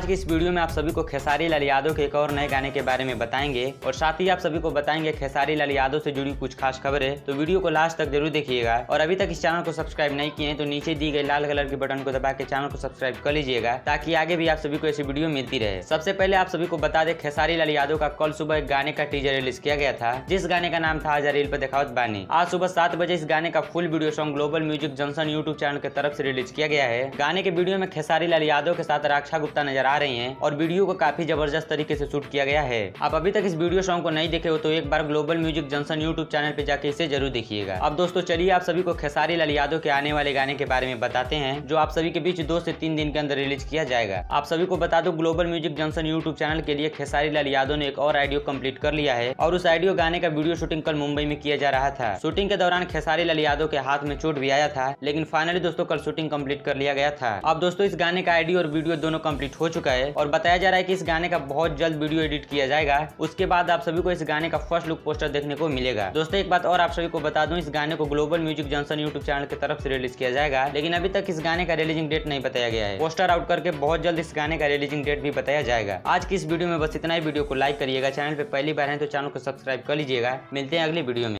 की इस वीडियो में आप सभी को खेसारी लाल यादव के एक और नए गाने के बारे में बताएंगे और साथ ही आप सभी को बताएंगे खेसारी लाल यादव से जुड़ी कुछ खास खबरें। तो वीडियो को लास्ट तक जरूर देखिएगा और अभी तक इस चैनल को सब्सक्राइब नहीं किए हैं तो नीचे दी गई लाल कलर के बटन को दबा के चैनल को सब्सक्राइब कर लीजिएगा ताकि आगे भी आप सभी को ऐसी वीडियो मिलती रहे। सबसे पहले आप सभी को बता दें खेसारी लाल यादव का कल सुबह एक गाने का टीजर रिलीज किया गया था, जिस गाने का नाम था आजा रील पे दिखावत बानी। आज सुबह 7 बजे इस गाने का full video song global music junction YouTube channel की तरफ से रिलीज किया गया है। गाने के वीडियो में खेसारी लाल यादव के साथ रक्षा गुप्ता नजर आ रही हैं और वीडियो को काफी जबरदस्त तरीके से शूट किया गया है। आप अभी तक इस वीडियो सॉन्ग को नहीं देखे हो तो एक बार global music junction YouTube channel पे जाके इसे जरूर देखिएगा। अब दोस्तों चलिए आप सभी को खेसारी लाल यादव के आने वाले गाने के बारे में बताते हैं, जो आप सभी के बीच 2 से 3 दिन के अंदर रिलीज किया जाएगा। आप सभी को बता दो global music junction YouTube channel के लिए खेसारी लाल यादव ने एक और ऑडियो कंप्लीट कर लिया है और उस ऑडियो गाने का वीडियो शूटिंग कल मुंबई में किया जा रहा था। शूटिंग के दौरान खेसारी लाल यादव के हाथ में चोट भी आया था, लेकिन फाइनली दोस्तों कल शूटिंग कंप्लीट कर लिया गया था। अब दोस्तों इस गाने का ऑडियो और वीडियो दोनों कंप्लीट हो चुका है और बताया जा रहा है कि इस गाने का बहुत जल्द वीडियो एडिट किया जाएगा। उसके बाद आप सभी को इस गाने का फर्स्ट लुक पोस्टर देखने को मिलेगा। दोस्तों एक बात और आप सभी को बता दूं, इस गाने को global music junction YouTube channel की तरफ से रिलीज किया जाएगा, लेकिन अभी तक इस गाने का रिलीजिंग डेट नहीं बताया गया है। पोस्टर आउट करके बहुत जल्द इस गाने का रिलीजिंग डेट भी बताया जाएगा। आज की इस वीडियो में बस इतना ही। वीडियो को लाइक करिएगा, चैनल पे पहली बार है तो चैनल को सब्सक्राइब कर लीजिएगा। मिलते हैं अगली वीडियो में।